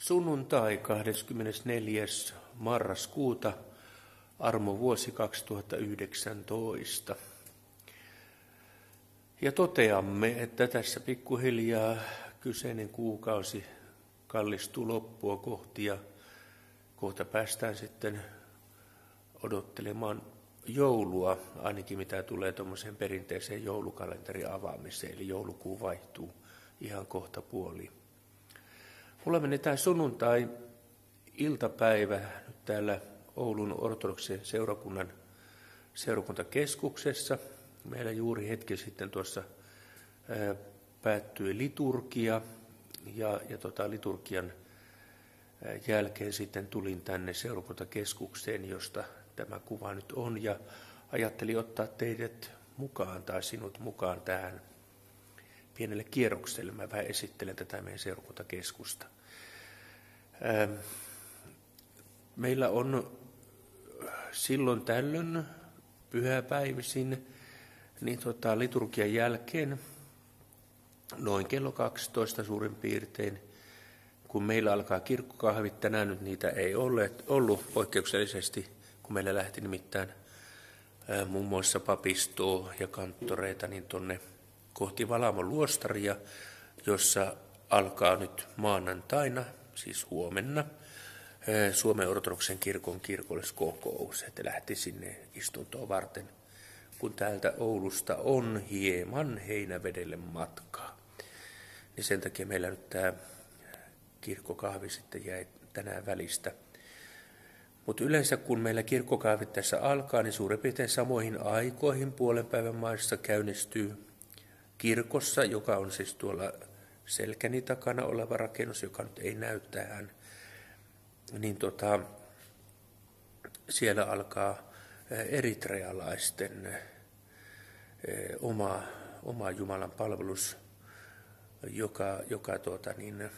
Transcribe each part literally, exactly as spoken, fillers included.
Sunnuntai kahdeskymmenesneljäs marraskuuta, armovuosi kaksituhattayhdeksäntoista. Ja toteamme, että tässä pikkuhiljaa kyseinen kuukausi kallistuu loppua kohti ja kohta päästään sitten odottelemaan joulua, ainakin mitä tulee tuommoiseen perinteiseen joulukalenterin avaamiseen, eli joulukuu vaihtuu ihan kohta puoliin. Mulla meni tämä sunnuntai iltapäivä nyt täällä Oulun ortodoksen seurakunnan seurakuntakeskuksessa. Meillä juuri hetki sitten tuossa ää, päättyi liturgia ja, ja tota, liturgian ää, jälkeen sitten tulin tänne seurakuntakeskukseen, josta tämä kuva nyt on, ja ajattelin ottaa teidät mukaan tai sinut mukaan tähän pienelle kierrokselle. Mä vähän esittelen tätä meidän seurakuntakeskusta. Ää, meillä on silloin tällöin pyhäpäivisin niin tota, liturgian jälkeen noin kello kaksitoista suurin piirtein, kun meillä alkaa kirkkokahvit. Tänään nyt niitä ei olleet, ollut poikkeuksellisesti, kun meillä lähti nimittäin ää, muun muassa papistoa ja kanttoreita niin tuonne kohti Valamon luostaria, jossa alkaa nyt maanantaina, siis huomenna, ää, Suomen ortodoksen kirkon kirkolliskokous, että lähti sinne istuntoon varten, kun täältä Oulusta on hieman Heinävedelle matkaa. Niin sen takia meillä nyt tämä kirkkokahvi sitten jäi tänään välistä. Mutta yleensä kun meillä kirkkokahvit tässä alkaa, niin suurin piirtein samoihin aikoihin puolen päivän maissa käynnistyy kirkossa, joka on siis tuolla selkäni takana oleva rakennus, joka nyt ei näy tähän. Niin tota, siellä alkaa eritrealaisten oma, oma Jumalan palvelus, joka, joka, tuota niin,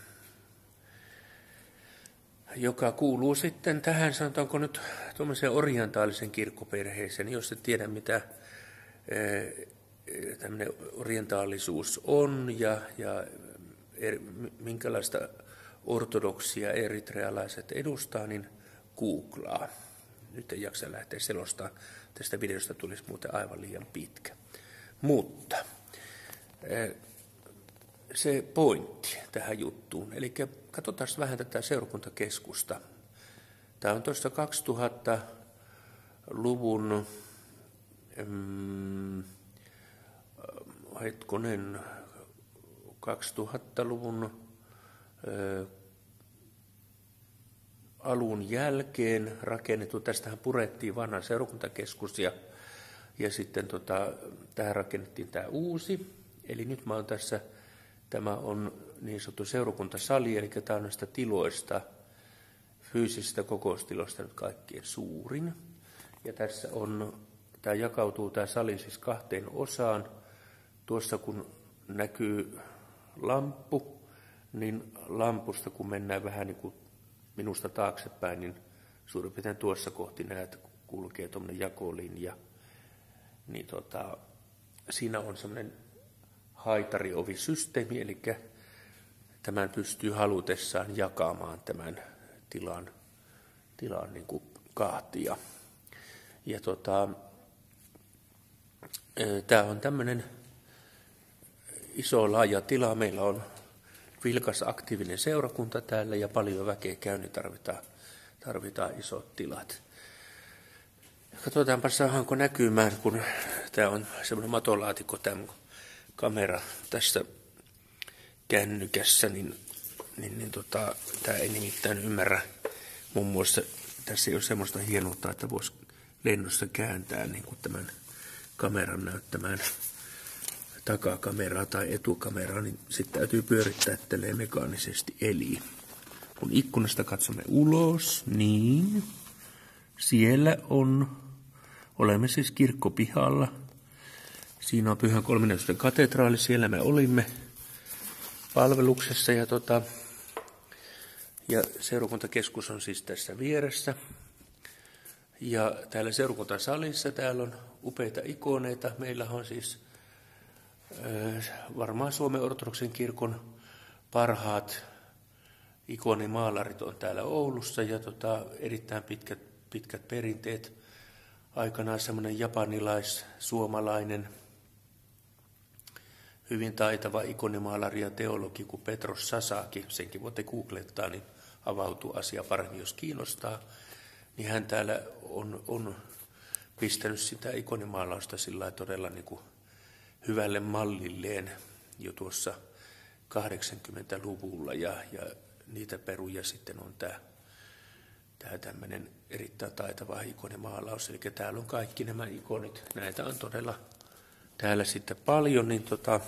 joka kuuluu sitten tähän, sanotaanko nyt tuommoiseen orientaalisen kirkkoperheeseen, jos et tiedä mitä tämmöinen orientaalisuus on ja, ja er, minkälaista ortodoksia eritrealaiset edustaa, niin googlaa. Nyt ei jaksa lähteä selostamaan. Tästä videosta tulisi muuten aivan liian pitkä. Mutta se pointti tähän juttuun. Eli katsotaan vähän tätä seurakuntakeskusta. Tämä on tuossa kaksituhattaluvun mm, hetkonen, kaksituhattaluvun äh, alun jälkeen rakennettu. Tästähän purettiin vanha seurakuntakeskus ja, ja sitten tota, tähän rakennettiin tämä uusi. Eli nyt mä oon tässä, tämä on niin sanottu seurakuntasali, eli tämä on näistä tiloista, fyysisistä kokoustiloista nyt kaikkien suurin. Ja tässä on, tämä jakautuu tämä sali siis kahteen osaan. Tuossa kun näkyy lamppu, niin lampusta kun mennään vähän niin kuin minusta taaksepäin, niin suurin piirtein tuossa kohti näet, kun kulkee tuommoinen jakolinja, niin tota, siinä on semmoinen haitariovisysteemi, eli tämän pystyy halutessaan jakamaan tämän tilan, tilan niin kuin kahtia. Ja tota, tämä on tämmöinen iso laaja tila. Meillä on vilkas aktiivinen seurakunta täällä ja paljon väkeä käy, niin tarvitaan, tarvitaan isot tilat. Katsotaanpa saadaanko näkymään, kun tämä on semmoinen matolaatikko, tämä kamera tässä kännykässä, niin, niin, niin tota, tämä ei nimittäin ymmärrä. Muun muassa tässä ei ole semmoista hienoutta, että voisi lennossa kääntää niin kuin tämän kameran näyttämään takakameraa tai etukameraa, niin sitten täytyy pyörittää tälleen mekaanisesti. Eli kun ikkunasta katsomme ulos, niin siellä on, olemme siis kirkkopihalla. Siinä on Pyhän Kolminaisuuden katedraali, siellä me olimme palveluksessa ja, tota, ja seurakuntakeskus on siis tässä vieressä. Ja täällä seurakuntasalissa täällä on upeita ikoneita. Meillä on siis äh, varmaan Suomen ortodoksen kirkon parhaat ikonimaalarit on täällä Oulussa ja tota, erittäin pitkät, pitkät perinteet. Aikanaan semmoinen japanilais-suomalainen hyvin taitava ikonimaalari ja teologi kuin Petros Sasaki, senkin voitte googlettaa, niin avautuu asia paremmin, jos kiinnostaa. Niin hän täällä on, on pistänyt sitä ikonimaalausta sillä todella niin kuin hyvälle mallilleen jo tuossa kahdeksankymmentäluvulla ja, ja niitä peruja sitten on tämä, tämä tämmöinen erittäin taitava ikonimaalaus. Eli täällä on kaikki nämä ikonit, näitä on todella täällä sitten paljon, niin, tota,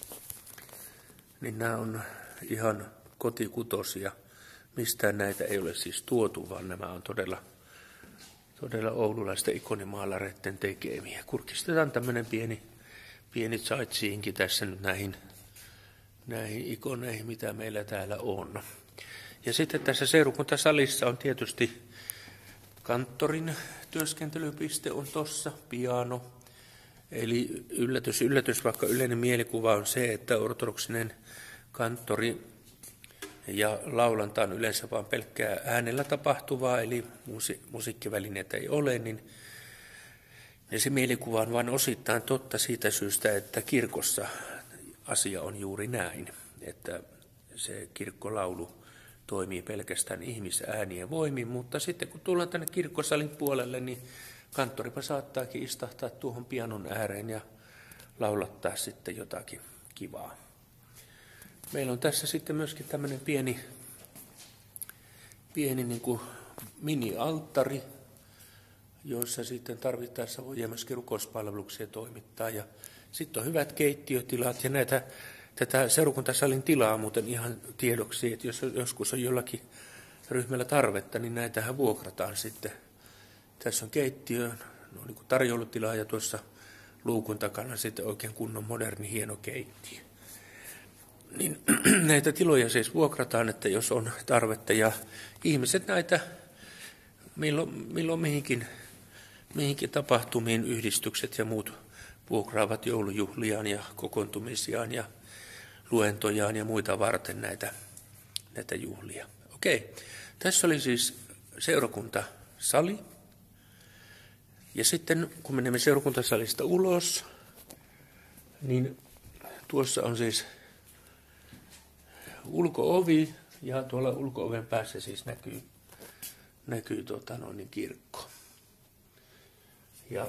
niin nämä on ihan kotikutosia. Mistään näitä ei ole siis tuotu, vaan nämä on todella, todella oululaisten ikonimaalareiden tekemiä. Kurkistetaan tämmöinen pieni, pieni sightseeingkin tässä nyt näihin, näihin ikoneihin, mitä meillä täällä on. Ja sitten tässä seurakuntasalissa on tietysti kanttorin työskentelypiste on tossa, piano. Eli yllätys, yllätys, vaikka yleinen mielikuva on se, että ortodoksinen kanttori ja laulanta on yleensä vain pelkkää äänellä tapahtuvaa, eli musi, musiikkivälineitä ei ole, niin ja se mielikuva on vain osittain totta siitä syystä, että kirkossa asia on juuri näin, että se kirkkolaulu toimii pelkästään ihmisäänien voimin, mutta sitten kun tullaan tänne kirkkosalin puolelle, niin kanttoripa saattaakin istahtaa tuohon pianon ääreen ja laulattaa sitten jotakin kivaa. Meillä on tässä sitten myöskin tämmöinen pieni, pieni niin kuin mini-alttari, joissa sitten tarvittaessa voi myöskin rukouspalveluksia toimittaa. Ja sitten on hyvät keittiötilat ja näitä, tätä seurakuntasalin tilaa muuten ihan tiedoksi, että jos joskus on jollakin ryhmällä tarvetta, niin näitähän vuokrataan sitten. Tässä on keittiö, no niin kuin tarjoulutila ja tuossa luukun takana sitten oikein kunnon moderni hieno keittiö. Niin näitä tiloja siis vuokrataan, että jos on tarvetta ja ihmiset näitä milloin, milloin mihinkin, mihinkin tapahtumiin yhdistykset ja muut vuokraavat joulujuhliaan ja kokoontumisiaan ja luentojaan ja muita varten näitä, näitä juhlia. Okei, tässä oli siis seurakuntasali. Ja sitten kun menemme seurakuntasalista ulos, niin tuossa on siis ulko-ovi ja tuolla ulko-oven päässä siis näkyy, näkyy tota noin, niin kirkko. Ja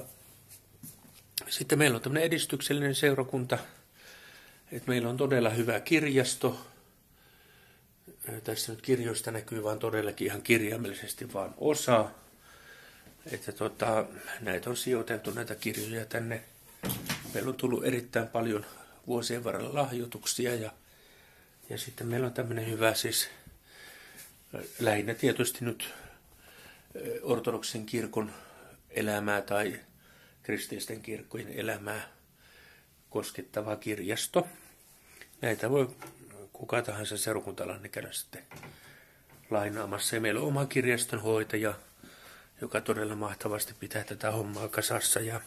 sitten meillä on tämmöinen edistyksellinen seurakunta, että meillä on todella hyvä kirjasto. Tässä nyt kirjoista näkyy vaan todellakin ihan kirjaimellisesti vaan osa. Että tota, näitä on sijoiteltu näitä kirjoja tänne. Meillä on tullut erittäin paljon vuosien varrella lahjoituksia ja, ja sitten meillä on tämmöinen hyvä siis lähinnä tietysti nyt ortodoksin kirkon elämää tai kristillisten kirkkojen elämää koskettava kirjasto. Näitä voi kuka tahansa seurakuntalainen käydä sitten lainaamassa. Ja meillä on oma kirjastonhoitaja, joka todella mahtavasti pitää tätä hommaa kasassa. Ja,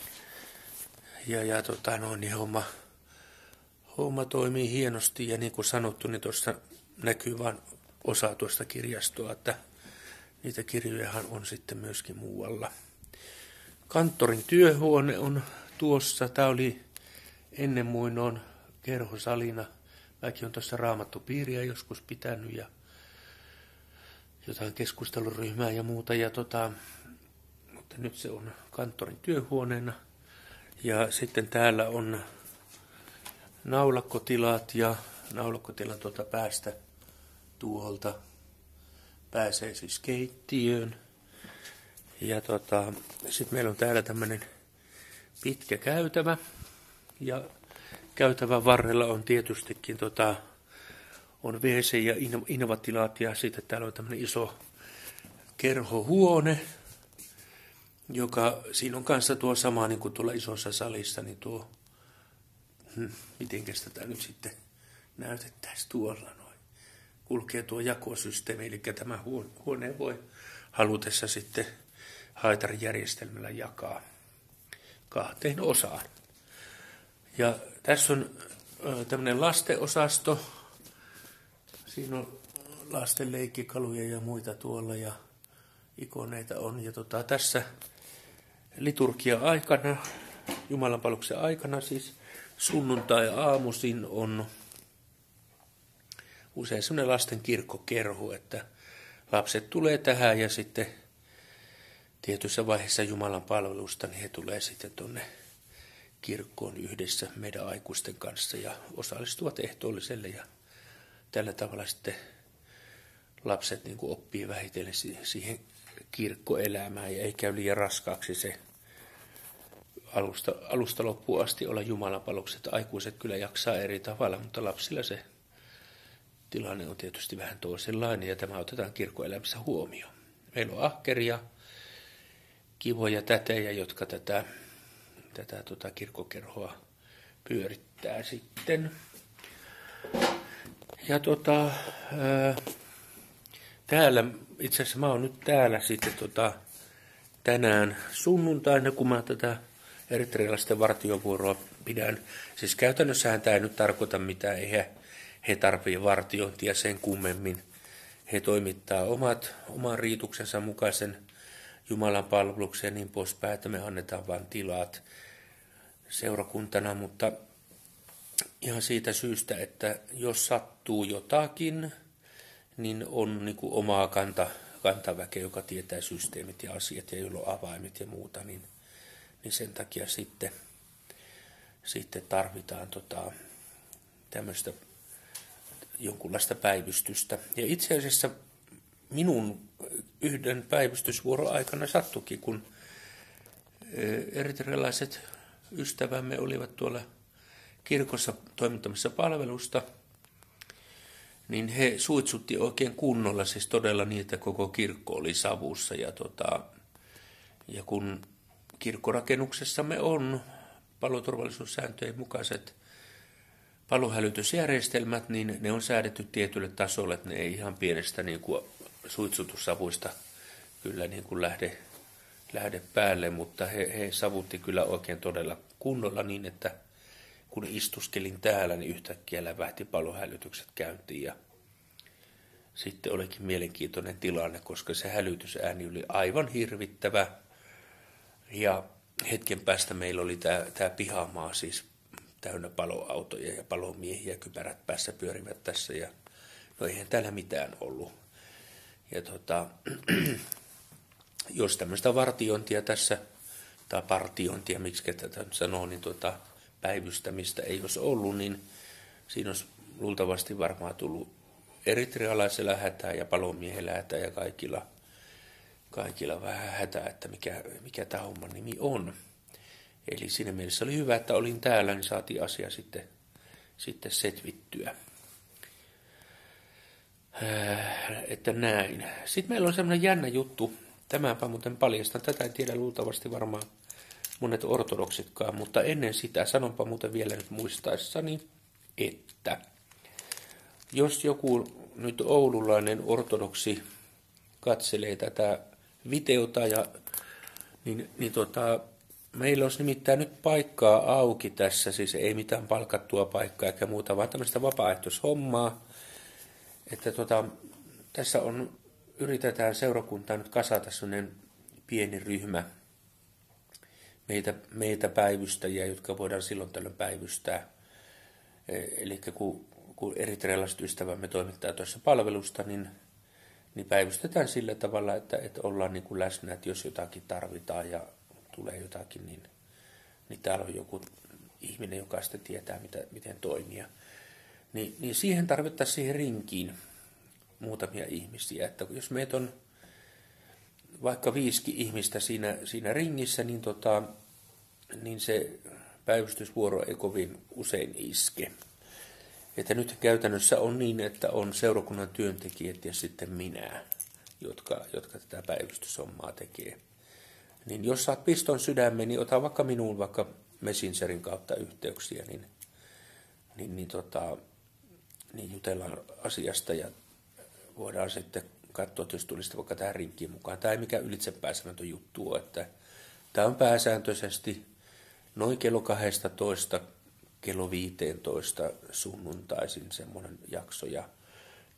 ja, ja tota, no, niin homma, homma toimii hienosti. Ja niin kuin sanottu, niin tuossa näkyy vain osa tuosta kirjastoa, että niitä kirjojahan on sitten myöskin muualla. Kanttorin työhuone on tuossa. Tämä oli ennen muinoin kerhosalina. Mäkin olen tuossa raamattupiiriä joskus pitänyt ja jotain keskusteluryhmää ja muuta. Ja tota, mutta nyt se on kanttorin työhuoneena. Ja sitten täällä on naulakkotilat ja naulakkotilan tuolta päästä tuolta pääsee siis keittiöön. Ja tota, sitten meillä on täällä tämmöinen pitkä käytävä ja käytävän varrella on tietystikin tota, on W C ja invatilaat ja sitten täällä on tämmöinen iso kerhohuone, joka siinä on kanssa tuo sama niin kuin tuolla isossa salissa, niin tuo, hmm, mitenkäs tätä nyt sitten näytettäisiin tuolla noin. Kulkee tuo jakosysteemi, eli tämä huone voi halutessa sitten haitarijärjestelmällä jakaa kahteen osaan. Ja tässä on tämmöinen lastenosasto. Siinä on lasten leikkikaluja ja muita tuolla ja ikoneita on. Ja tota, tässä liturgia-aikana, jumalanpalveluksen aikana siis sunnuntai-aamuisin on usein semmoinen lasten kirkkokerho, että lapset tulee tähän ja sitten tietyssä vaiheessa Jumalan palvelusta, niin he tulee sitten tuonne kirkkoon yhdessä meidän aikuisten kanssa ja osallistuvat ehtoolliselle ja tällä tavalla sitten lapset niin kuin oppii vähitellen siihen kirkkoelämään ja ei käy liian raskaaksi se alusta, alusta loppuun asti olla jumalanpalvelukset. Aikuiset kyllä jaksaa eri tavalla, mutta lapsilla se tilanne on tietysti vähän toisenlainen ja tämä otetaan kirkkoelämässä huomioon. Meillä on ahkeria, kivoja tätejä, jotka tätä, tätä tota kirkkokerhoa pyörittää sitten. Ja tota, ää, täällä, itse asiassa mä oon nyt täällä sitten tota, tänään sunnuntaina, kun mä tätä eritrealaisten vartiovuoroa pidän. Siis käytännössähän tämä ei nyt tarkoita mitään, eihän he tarvitse vartiointia sen kummemmin. He toimittaa omat, oman riituksensa mukaisen Jumalan palveluksen ja niin poispäin, että me annetaan vain tilat seurakuntana, mutta ihan siitä syystä, että jos sattuu jotakin, niin on niin kuin omaa kanta, kantaväkeä, joka tietää systeemit ja asiat ja jolla on avaimet ja muuta, niin, niin sen takia sitten, sitten tarvitaan tota, tämmöistä jonkunlaista päivystystä. Ja itse asiassa minun yhden päivystysvuoron aikana sattukin, kun eritrealaiset ystävämme olivat tuolla kirkossa toimittamassa palvelusta, niin he suitsutti oikein kunnolla, siis todella niin, että koko kirkko oli savussa. Ja, tota, ja kun kirkkorakennuksessamme on paloturvallisuussääntöjen mukaiset palohälytysjärjestelmät, niin ne on säädetty tietylle tasolle, että ne ei ihan pienestä niin kuin suitsutussavuista kyllä niin kuin lähde, lähde päälle, mutta he, he savutti kyllä oikein todella kunnolla niin, että kun istuskelin täällä, niin yhtäkkiä lävähti palohälytykset käyntiin ja sitten olikin mielenkiintoinen tilanne, koska se hälytysääni oli aivan hirvittävä ja hetken päästä meillä oli tämä, tämä pihamaa siis täynnä paloautoja ja palomiehiä, kypärät päässä pyörivät tässä ja no eihän täällä mitään ollut. Ja tota, jos tämmöistä vartiointia tässä, tai partiointia, miksi tätä sanoo, niin tota, päivystämistä ei olisi ollut, niin siinä olisi luultavasti varmaan tullut eritrealaisella hätää ja palomiehellä hätää ja kaikilla, kaikilla vähän hätää, että mikä, mikä tämä homman nimi on. Eli siinä mielessä oli hyvä, että olin täällä, niin saatiin asia sitten, sitten setvittyä. Äh, että näin. Sitten meillä on semmoinen jännä juttu. Tämänpä muuten paljastan. Tätä en tiedä luultavasti varmaan monet ortodoksitkaan, mutta ennen sitä sanonpa muuten vielä nyt muistaessani, että jos joku nyt oululainen ortodoksi katselee tätä videota, ja, niin, niin tota, meillä olisi nimittäin nyt paikkaa auki tässä, siis ei mitään palkattua paikkaa eikä muuta, vaan tämmöistä vapaaehtoishommaa, että tota, tässä on, yritetään seurakuntaa nyt kasata sellainen pieni ryhmä meitä, meitä päivystäjiä, jotka voidaan silloin tällöin päivystää. Eli kun, kun eritrealaiset ystävämme toimittaa tuossa palvelusta, niin, niin päivystetään sillä tavalla, että, että ollaan niin kuin läsnä, että jos jotakin tarvitaan ja tulee jotakin, niin, niin täällä on joku ihminen, joka sitten tietää, mitä, miten toimia. Niin, niin siihen tarvittaisiin siihen rinkiin muutamia ihmisiä, että jos meitä on vaikka viisikin ihmistä siinä, siinä ringissä, niin, tota, niin se päivystysvuoro ei kovin usein iske. Että nyt käytännössä on niin, että on seurakunnan työntekijät ja sitten minä, jotka, jotka tätä päivystyshommaa tekee. Niin jos saat piston sydämeen, niin ota vaikka minuun vaikka Messengerin kautta yhteyksiä, niin, niin, niin, tota, niin jutellaan asiasta ja voidaan sitten katsoa, jos tulisi vaikka tähän rinkiin mukaan. Tämä ei mikään ylitsepääsemätön juttu ole, että tämä on pääsääntöisesti noin kello kaksitoista kello viisitoista sunnuntaisin semmoinen jakso. Ja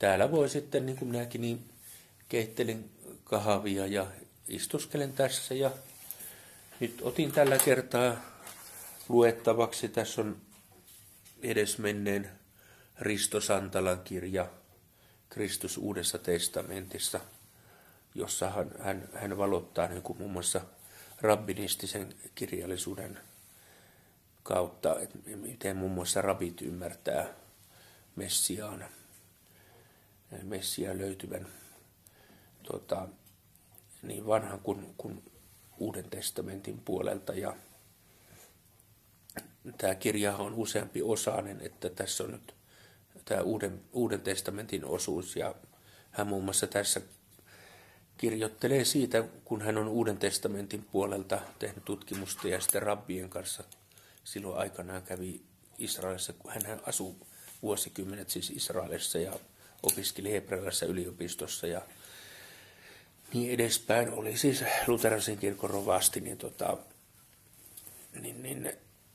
täällä voi sitten, niin kuin minäkin, niin keittelin kahvia ja istuskelen tässä. Ja nyt otin tällä kertaa luettavaksi. Tässä on edesmenneen Risto Santalan kirja Kristus Uudessa testamentissa, jossa hän, hän, hän valottaa niin kuin muun muassa rabbinistisen kirjallisuuden kautta, että miten muun muassa rabit ymmärtää Messiaan, Messiaan löytyvän tota, niin vanhan kuin, kuin Uuden testamentin puolelta. Ja tämä kirja on useampi osainen, että tässä on nyt tämä Uuden, Uuden testamentin osuus, ja hän muun muassa tässä kirjoittelee siitä, kun hän on Uuden testamentin puolelta tehnyt tutkimusta ja sitten rabbien kanssa silloin aikanaan kävi Israelissa, kun hän asui vuosikymmenet siis Israelissa ja opiskeli hebrealaisessa yliopistossa ja niin edespäin. Oli siis luterilaisen kirkon rovasti, niin, tota, niin, niin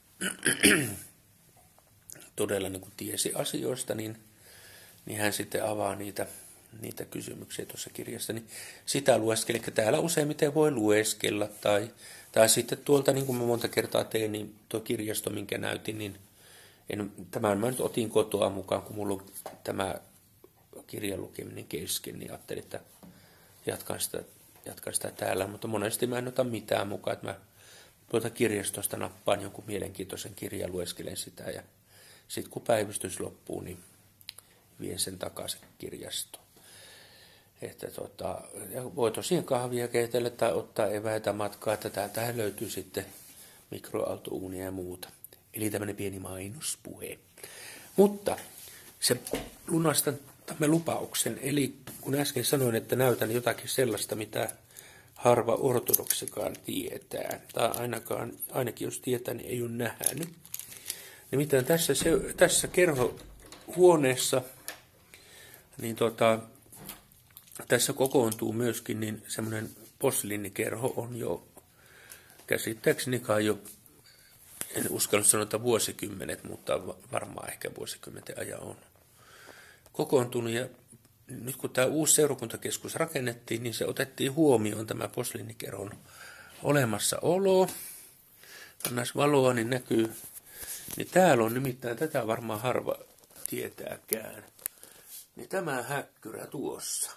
todella niin kuin tiesi asioista, niin, niin hän sitten avaa niitä, niitä kysymyksiä tuossa kirjassa. Niin sitä lueskeli, eli täällä useimmiten voi lueskella, tai, tai sitten tuolta, niin kuin mä monta kertaa tein, niin tuo kirjasto, minkä näytin, niin en, tämän mä nyt otin kotoa mukaan, kun mulla on tämä kirjan lukeminen kesken, niin ajattelin, että jatkan sitä, jatkan sitä täällä, mutta monesti mä en ota mitään mukaan, että mä tuolta kirjastosta nappaan jonkun mielenkiintoisen kirjan, lueskelen sitä, ja sitten kun päivystys loppuu, niin vien sen takaisin kirjastoon. Että tota, voi tosiaan kahvia keitellä tai ottaa eväitä matkaa, että täältähän löytyy sitten mikroaaltouunia ja muuta. Eli tämmöinen pieni mainospuhe. Mutta se lunastamme lupauksen, eli kun äsken sanoin, että näytän jotakin sellaista, mitä harva ortodoksikaan tietää, tai ainakaan, ainakin jos tietää, niin ei ole nähnyt. Nimittäin tässä, se, tässä kerhohuoneessa, niin tota, tässä kokoontuu myöskin niin semmoinen posliinikerho on jo käsittääkseni kai jo, en uskalla sanoa, että vuosikymmenet, mutta varmaan ehkä vuosikymmenten ajan on kokoontunut. Ja nyt kun tämä uusi seurakuntakeskus rakennettiin, niin se otettiin huomioon tämä posliinikerhon olemassaolo. Annas valoa, niin näkyy. Niin täällä on nimittäin, tätä varmaan harva tietääkään, niin tämä häkkyrä tuossa.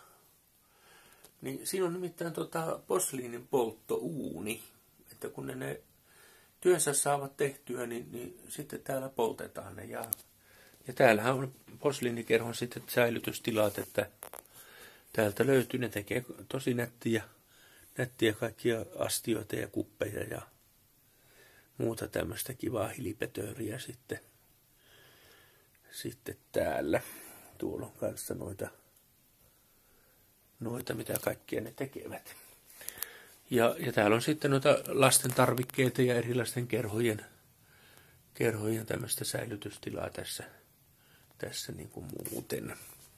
Niin siinä on nimittäin tota posliinin polttouuni, että kun ne, ne työnsä saavat tehtyä, niin, niin sitten täällä poltetaan ne. Ja, ja täällähän on posliinikerhon sitten säilytystilat, että täältä löytyy, ne tekee tosi nättiä, nättiä kaikkia astioita ja kuppeja ja muuta tämmöistä kivaa hilipetööriä sitten, sitten täällä. Tuolla on kanssa noita, noita, mitä kaikkia ne tekevät. Ja, ja täällä on sitten noita lasten tarvikkeita ja erilaisten kerhojen, kerhojen tämmöistä säilytystilaa tässä, tässä niin kuin muuten.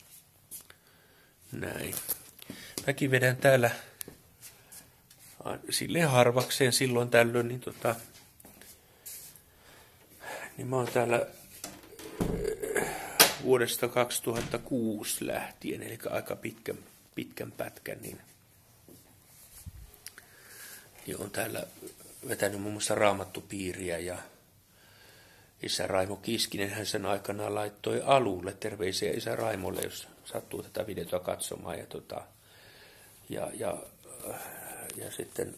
Näin. Mäkin vedän täällä silleen harvakseen silloin tällöin, niin, tota, niin mä oon täällä vuodesta kaksituhattakuusi lähtien, eli aika pitkän, pitkän pätkän, niin, niin on täällä vetänyt muun muassa raamattupiiriä, ja isä Raimo Kiskinen hän sen aikanaan laittoi alulle. Terveisiä isä Raimolle, jos sattuu tätä videota katsomaan. Ja, tota, ja, ja, ja sitten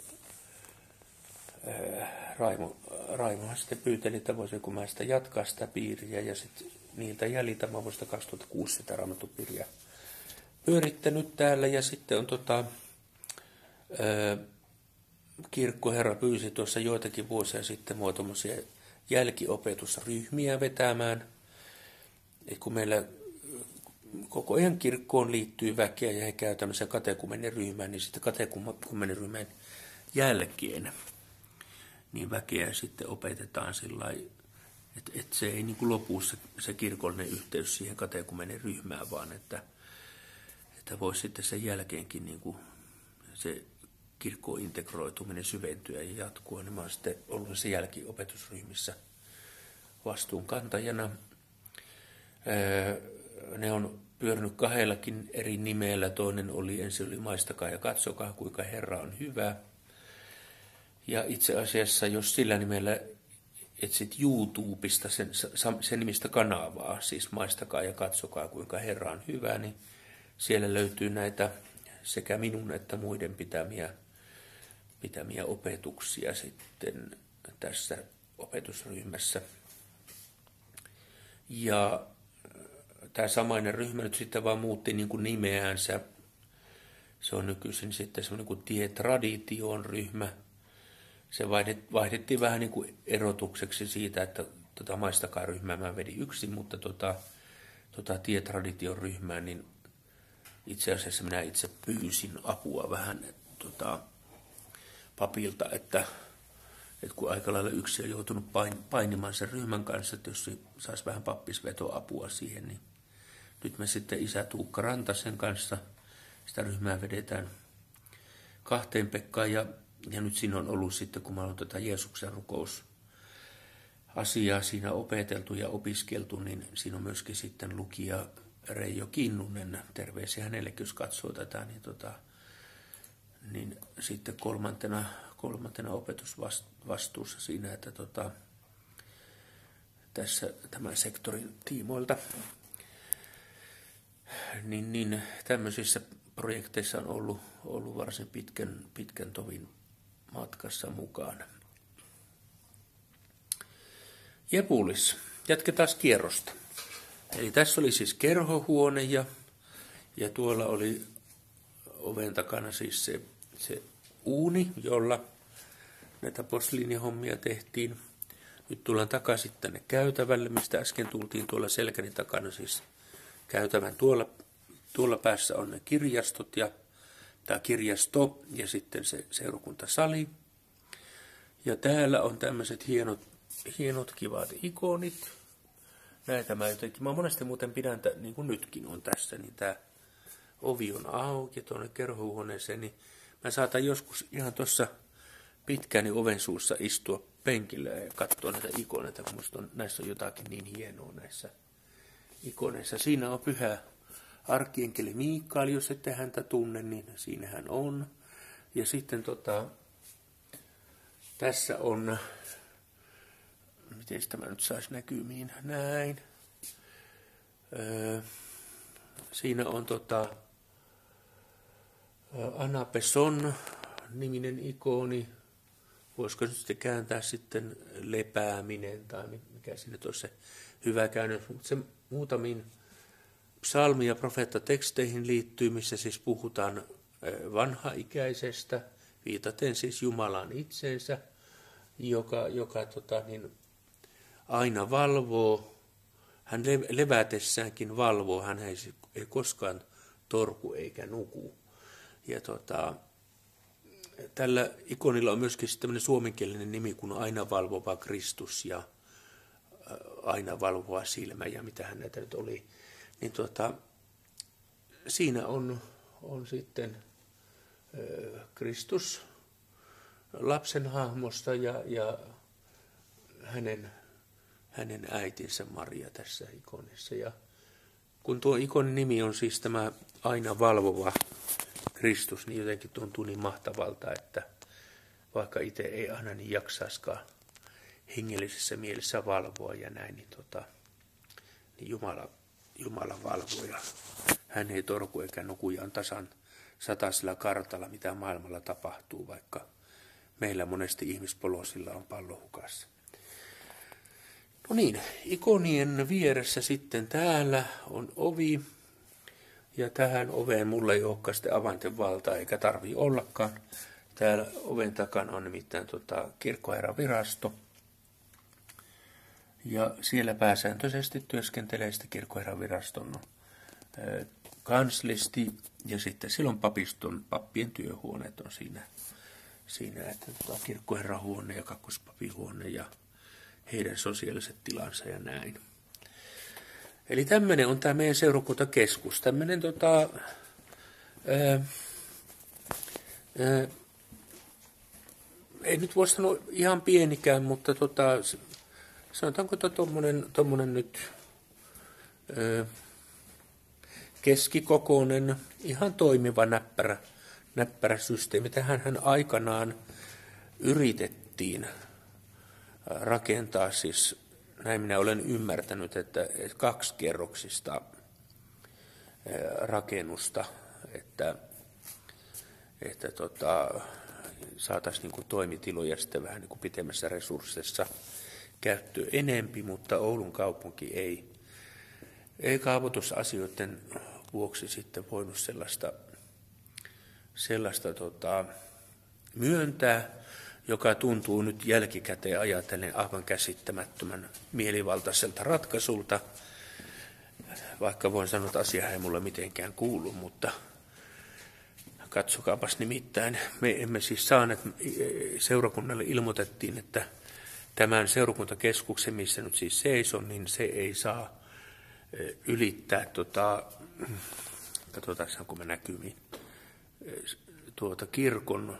ää, Raimo, Raimo sitten pyyteli, että voisinko mä sitä jatkaa sitä piiriä, ja sitten niiltä jäljiltä mä vuodesta kaksituhattakuusi sitä raamattupiiriä pyörittänyt täällä, ja sitten on tota, ää, kirkkoherra pyysi tuossa joitakin vuosia sitten mua tuommoisia jälkiopetusryhmiä vetämään. Et kun meillä koko ajan kirkkoon liittyy väkeä ja he käy tämmöisen katekumeniryhmään, niin sitten katekumeniryhmän jälkeen niin väkeä sitten opetetaan sillä lailla, että et se ei niin kuin lopu se, se kirkollinen yhteys siihen katekumeniryhmään, vaan että, että voisi sitten sen jälkeenkin niin kuin se kirkkoon integroituminen syventyä ja jatkua, niin mä oon sitten ollut se jälkiopetusryhmissä vastuunkantajana. Ne on pyörinyt kahdellakin eri nimellä. Toinen oli, ensin oli Maistakaa ja katsokaa, kuinka Herra on hyvä. Ja itse asiassa, jos sillä nimellä etsit YouTubesta sen, sen nimistä kanavaa, siis Maistakaa ja katsokaa, kuinka Herra on hyvä, niin siellä löytyy näitä sekä minun että muiden pitämiä, pitämiä opetuksia sitten tässä opetusryhmässä. Ja tämä samainen ryhmä nyt sitten vaan muutti niin kuin nimeänsä. Se on nykyisin sitten semmoinen kuin Tie-tradition ryhmä. Se vaihdettiin vähän niin kuin erotukseksi siitä, että tota Maistakaa ryhmää mä vedin yksin, mutta tota, tota Tie-tradition ryhmää, niin itse asiassa minä itse pyysin apua vähän tota, papilta, että, että kun aika lailla yksi on joutunut painimaan sen ryhmän kanssa, että jos saisi vähän pappisvetoapua siihen, niin nyt me sitten isä Tuukka Rantasen kanssa sitä ryhmää vedetään kahteen Pekkaan ja, ja nyt siinä on ollut sitten, kun mä olen tätä Jeesuksen rukous asiaa siinä opeteltu ja opiskeltu, niin siinä on myöskin sitten lukija Reijo Kinnunen, terveisiä hänelle, jos katsoo tätä, niin, tota, niin sitten kolmantena, kolmantena opetusvastuussa siinä, että tota, tässä tämän sektorin tiimoilta, niin, niin tämmöisissä projekteissa on ollut, ollut varsin pitkän, pitkän tovin matkassa mukana. Jepulis, jatketaan kierrosta. Eli tässä oli siis kerhohuone ja, ja tuolla oli oven takana siis se, se uuni, jolla näitä posliinihommia tehtiin. Nyt tullaan takaisin tänne käytävälle, mistä äsken tultiin tuolla selkäni takana siis käytävän. Tuolla, tuolla päässä on ne kirjastot ja tämä kirjasto ja sitten se seurakuntasali. Ja täällä on tämmöiset hienot, hienot kivat ikonit. Näitä mä jotenkin, mä monesti muuten pidän, niin kuin nytkin on tässä, niin tämä ovi on auki tuonne kerhohuoneeseen, niin mä saatan joskus ihan tuossa pitkäni oven suussa istua penkillä ja katsoa näitä ikoneita, kun musta on, näissä on jotakin niin hienoa näissä ikoneissa. Siinä on pyhä arkienkeli Miikael, jos ette häntä tunne, niin siinähän on. Ja sitten tota, tässä on, miten tämä nyt saisi näkymiin, näin. Öö, siinä on tota, Anna Pesson niminen ikoni. Voisiko nyt sitten kääntää sitten lepääminen tai mikä siinä olisi se hyvä käännös. Mutta se muutamiin psalmi- ja profeettateksteihin liittyy, missä siis puhutaan vanhaikäisestä, viitaten siis Jumalan itseensä, joka, joka tota, niin, aina valvoo, hän levätessäänkin valvoo, hän ei, ei koskaan torku eikä nuku. Ja tota, tällä ikonilla on myöskin tämmöinen suomenkielinen nimi kuin aina valvova Kristus ja aina valvova silmä ja mitä hän näitä nyt oli. Niin tota, siinä on, on sitten ö, Kristus lapsen hahmosta ja, ja hänen, hänen äitinsä Maria tässä ikonissa. Ja kun tuo ikonin nimi on siis tämä aina valvova Kristus, niin jotenkin tuntuu niin mahtavalta, että vaikka itse ei aina niin jaksaiskaan hengellisessä mielessä valvoa ja näin, niin, tota, niin Jumala, Jumala valvoo ja hän ei torku eikä nuku ja on tasan sataisella kartalla, mitä maailmalla tapahtuu, vaikka meillä monesti ihmispolosilla on pallo hukassa. No niin, ikonien vieressä sitten täällä on ovi. Ja tähän oveen mulla ei olekaan sitten avainten valtaa, eikä tarvitse ollakaan. Täällä oven takana on nimittäin tota, kirkkoherran virasto. Ja siellä pääsääntöisesti työskentelee sitten kirkkoherran viraston ää, kanslisti. Ja sitten silloin papiston pappien työhuoneet on siinä. Siinä että tota, kirkkoherran huone ja kakkospapin ja heidän sosiaaliset tilansa ja näin. Eli tämmöinen on tämä meidän seurakuntakeskus. Tämmöinen tota, ää, ää, ei nyt voi sanoa ihan pienikään, mutta tota, sanotaanko tuommoinen tommonen nyt ää, keskikokoinen, ihan toimiva näppärä, näppärä systeemi. Tähänhän aikanaan yritettiin rakentaa siis, näin minä olen ymmärtänyt, että kaksikerroksista rakennusta, että, että tota, saataisiin niin kuin toimitiloja sitten vähän niin kuin pitemmässä resursseissa käyttöön enempi, mutta Oulun kaupunki ei, ei kaavoitusasioiden vuoksi sitten voinut sellaista, sellaista tota, myöntää, joka tuntuu nyt jälkikäteen ajatellen aivan käsittämättömän mielivaltaiselta ratkaisulta, vaikka voin sanoa, että asia ei mulle mitenkään kuulu, mutta katsokaapas nimittäin, me emme siis saaneet, seurakunnalle ilmoitettiin, että tämän seurakuntakeskuksen, missä nyt siis seison, niin se ei saa ylittää, tota, katsotaan kun me näkymiin, tuota kirkon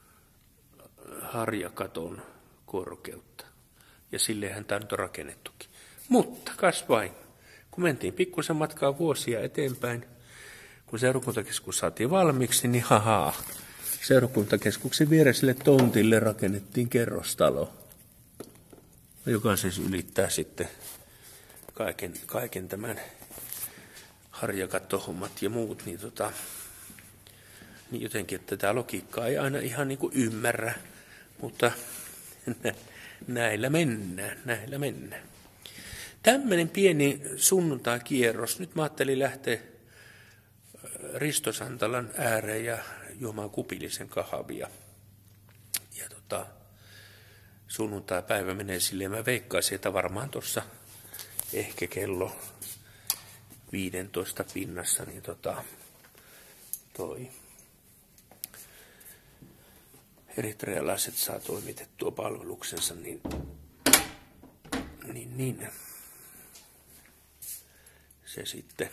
harjakaton korkeutta. Ja silleenhän tämä nyt on rakennettukin. Mutta kas vain, kun mentiin pikkusen matkaa vuosia eteenpäin, kun seurakuntakeskus saatiin valmiiksi, niin hahaa, seurakuntakeskuksen viereiselle tontille rakennettiin kerrostalo, joka siis ylittää sitten kaiken, kaiken tämän harjakattohommat ja muut, niin, tota, niin jotenkin, että tätä logiikkaa ei aina ihan niin kuin ymmärrä, mutta näillä mennään, näillä mennään. Tämmöinen pieni sunnuntai-kierros. Nyt mä ajattelin lähteä Risto Santalan ääreen ja juomaan kupillisen kahvia. Ja tota, sunnuntai-päivä menee silleen, mä veikkaisin, että varmaan tuossa ehkä kello viidentoista pinnassa, niin tota, toi eritrealaiset saa toimitettua palveluksensa, niin, niin, niin se sitten,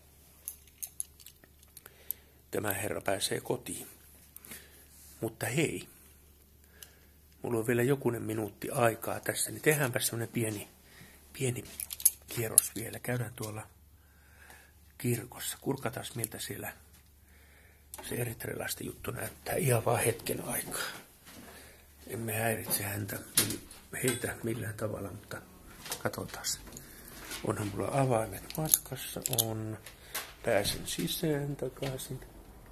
tämä herra pääsee kotiin. Mutta hei, mulla on vielä jokunen minuutti aikaa tässä, niin tehdäänpä semmoinen pieni, pieni kierros vielä. Käydään tuolla kirkossa. Kurkataan, miltä siellä se eritrealaisten juttu näyttää. Ihan vaan hetken aikaa. Emme häiritse häntä, heitä millään tavalla, mutta katsotaan. Onhan mulla avaimet matkassa, on. Pääsen sisään takaisin.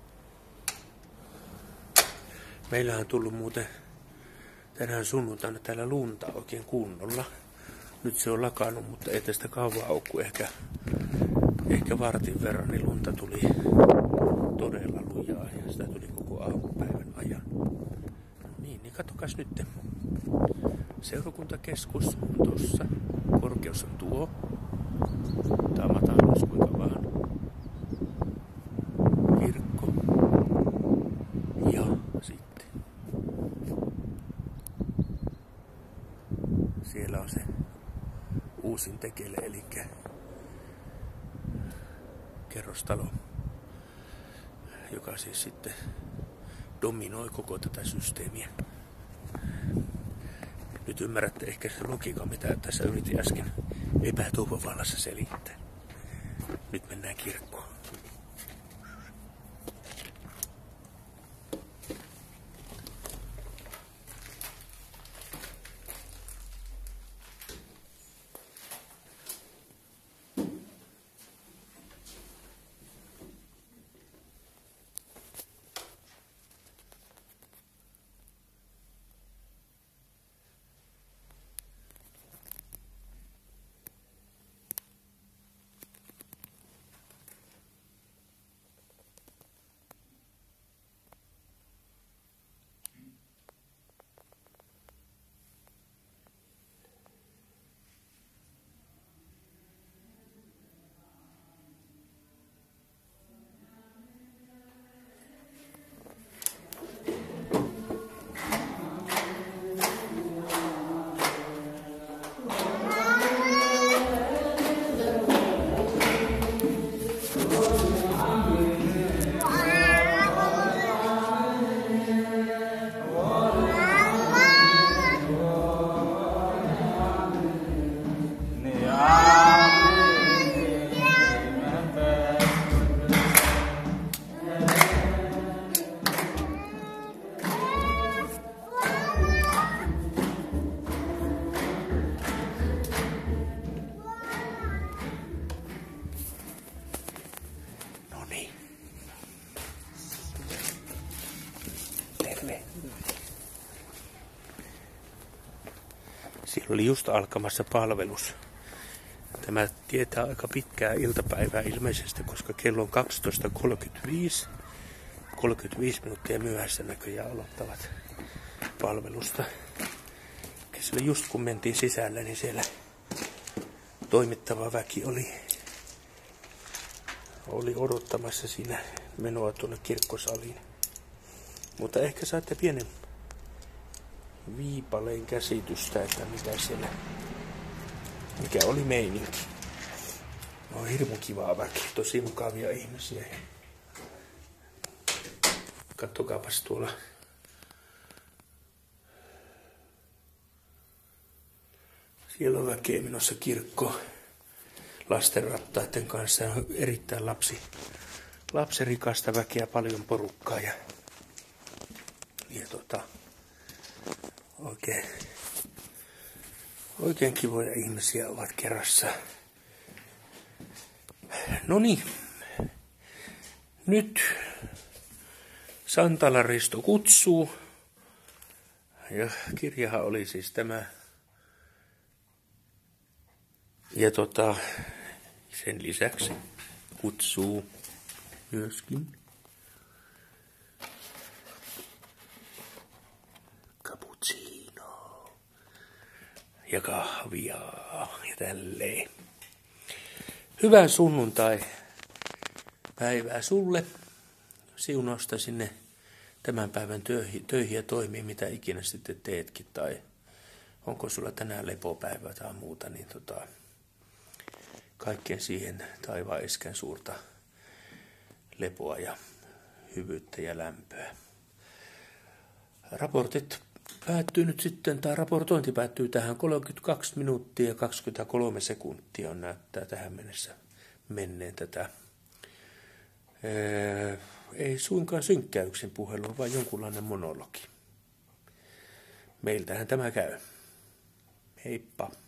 Meillähän on tullut muuten tänään sunnuntaina täällä lunta oikein kunnolla. Nyt se on lakannut, mutta ei tästä kauan ole, kun ehkä, ehkä vartin verran, niin lunta tuli todella lujaa ja sitä tuli koko aamupäivän ajan. Niin, niin katsokas nyt. Seurakuntakeskus on tuossa. Korkeus on tuo. Tämä mataluus kuinka vaan. Kirkko. Ja sitten. Siellä on se uusin tekele, eli kerrostalo, joka siis sitten dominoi koko tätä systeemiä. Nyt ymmärrätte ehkä se logiikka, mitä tässä yritin äsken epätoivon vallassa selittää. Nyt mennään kirkkoon. Siellä oli just alkamassa palvelus. Tämä tietää aika pitkää iltapäivää ilmeisesti, koska kello on kaksitoista kolmekymmentäviisi. kolmekymmentäviisi minuuttia myöhässä näköjään aloittavat palvelusta. Siellä just kun mentiin sisälle, niin siellä toimittava väki oli, oli odottamassa siinä menoa tuonne kirkkosaliin. Mutta ehkä saatte pienen viipaleen käsitystä, että mitä siellä, mikä oli meininki. No hirmu kivaa väki, tosi mukavia ihmisiä. Kattokaapas tuolla. Siellä on väkeä menossa kirkkoon lastenrattaiden kanssa. On erittäin lapsi, lapserikasta väkeä, paljon porukkaa ja, ja tota, oikein, oikein kivoja ihmisiä ovat kerrassa. No niin, nyt Santalan Risto kutsuu. Ja kirjahan oli siis tämä. Ja tota, sen lisäksi kutsuu myöskin cappuccino ja kahvia ja tälleen. Hyvää sunnuntai päivää sulle. Siunausta sinne tämän päivän töihin, töihin ja toimiin, mitä ikinä sitten teetkin. Tai onko sulla tänään lepopäivä tai muuta, niin tota, kaikkeen siihen taivaan iskän suurta lepoa ja hyvyyttä ja lämpöä. Raportit päättyy nyt sitten, tai raportointi päättyy tähän kolmekymmentäkaksi minuuttia ja kaksikymmentäkolme sekuntia on näyttää tähän mennessä menneen tätä. Ee, ei suinkaan synkkäyksen puhelu, vaan jonkunlainen monologi. Meiltähän tämä käy. Heippa.